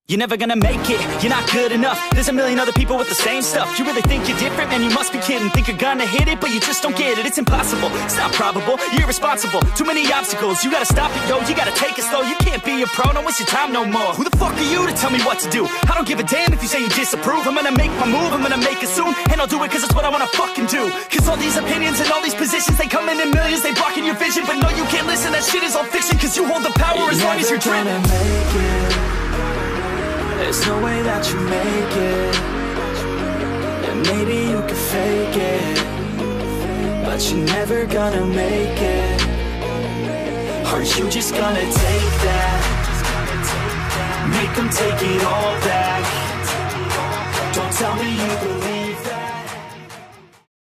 You're never gonna make it, you're not good enough. There's a million other people with the same stuff. You really think you're different? Man, you must be kidding. Think you're gonna hit it, but you just don't get it. It's impossible, it's not probable, you're irresponsible. Too many obstacles, you gotta stop it, yo. You gotta take it slow, you can't be a pro. Don't waste your time no more. Who the fuck are you to tell me what to do? I don't give a damn if you say you disapprove. I'm gonna make my move, I'm gonna make it soon. And I'll do it cause it's what I wanna fucking do. Cause all these opinions and all these positions, they come in millions, they blocking your vision. But no, you can't listen, that shit is all fiction. Cause you hold the power as long as you're driven. There's no way that you make it. And maybe you can fake it, but you're never gonna make it. Are you just gonna take that? Make them take it all back. Don't tell me you believe